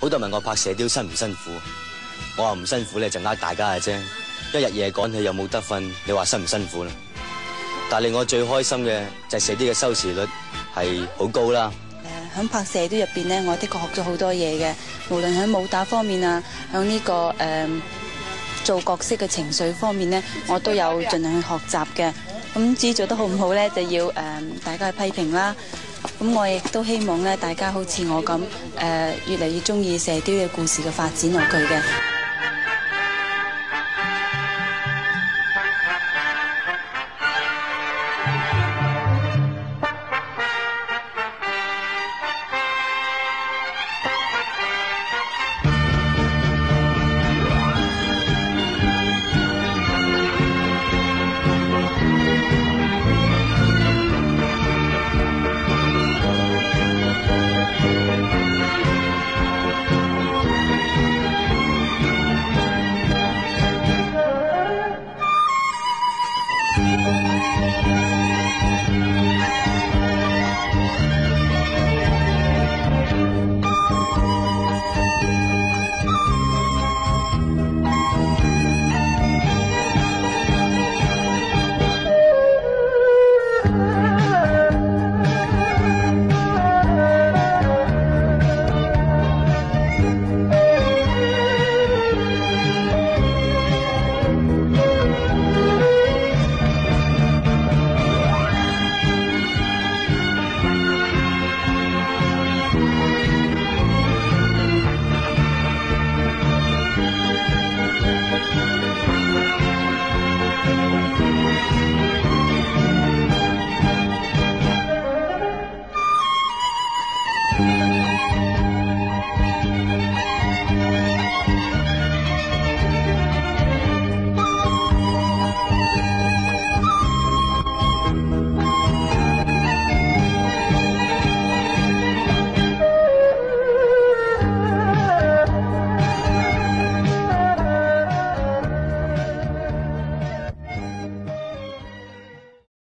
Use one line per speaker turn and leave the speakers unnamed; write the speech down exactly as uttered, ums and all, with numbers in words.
好多人問我拍射雕辛唔辛苦，我話唔辛苦咧就呃大家嘅啫。一日夜趕戲又冇得瞓，你話辛唔辛苦啦？但令我最開心嘅就係射雕嘅收視率係好高啦。
誒，喺拍射雕入邊咧，我的確學咗好多嘢嘅，無論喺武打方面啊，喺呢、這個誒、呃、做角色嘅情緒方面咧，我都有盡量去學習嘅。咁至於做得好唔好咧，就要誒、呃、大家去批評啦。咁我亦都希望咧，大家好似我咁誒、呃，越嚟越中意射雕嘅故事嘅發展落去嘅。